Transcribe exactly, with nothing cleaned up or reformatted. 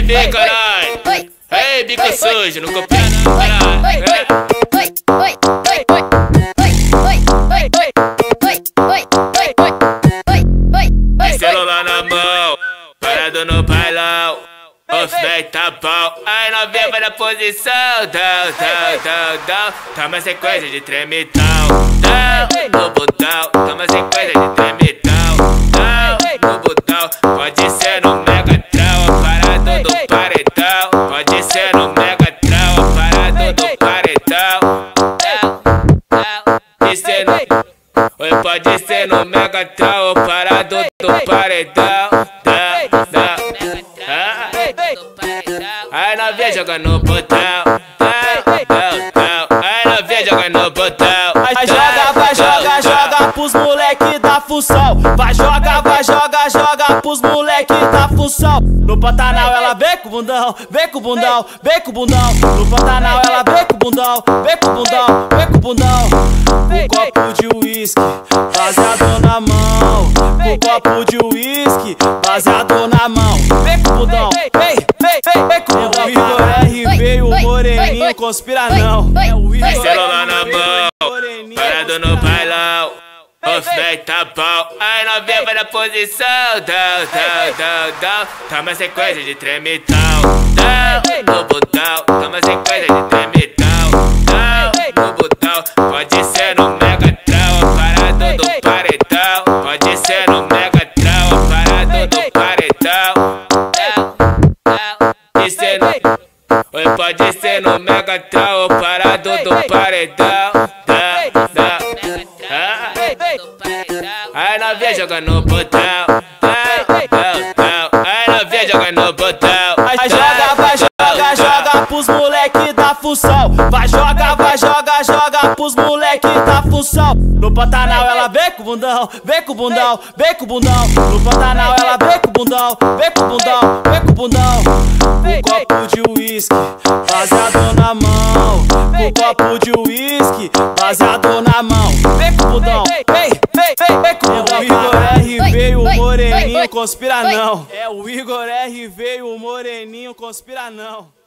R V, caralho. Ei, bico sujo, não copia não, caralho. Celular na mão, parado no bailão. Oferta pau, aí novinha vai na posição. Down, down, down, down. Toma sequência de tremitão. Down, no botão. Toma sequência de tremitão. Down, no botão. Pode ser no Megatrão, parado do paredão. Pode ser no Megatrão, parado do paredão. Pode ser no... Oi, pode ser no Megatrão, parado do paredão. Down, down. Aí novinha joga no botão, aí novinha joga no botão. Vai joga, vai joga, joga pros moleque da função. Vai joga, vai joga, joga pros moleque da função. No Pantanal ela vem com o bundão, vem com o bundão, vem com o bundão. No Pantanal ela vem com o bundão, vem com o bundão, vem com o bundão. Com copo de uísque, baseado na mão. Com copo de uísque, baseado na mão. Vem com o bundão, vem, vem, vem, vem com o bundão. O Igor R veio, o moreninho conspira não. É o Igor celular na mão, parado no bailão. Oferta pau, aí novinha vai na posição. Down, down, down, down. Toma sequência de tremitão. Down, no botão. Toma sequência de tremitão. Down, no botão. Pode ser no Megatrão, parado do paredão. Pode ser no Megatrão, parado do paredão. Pode ser no... Oi, pode ser no Megatrão, parado do paredão. Down, down. Aí novinha joga no botão, aí novinha joga no botão. Vai joga, vai joga, joga pros moleque da função. Vai joga, vai joga, joga pros moleque da função. No Pantanal ela vem com o bundão, vem com o bundão, vem com o bundão. No Pantanal ela vem com o bundão, vem com o bundão, vem com o bundão. Com copo de uísque, baseado na mão. Com copo de uísque, baseado na mão. Vem com o bundão, vem, vem, vem, vem com o bundão. O Igor R veio, o moreninho conspira não. É o Igor R veio, o moreninho conspira não.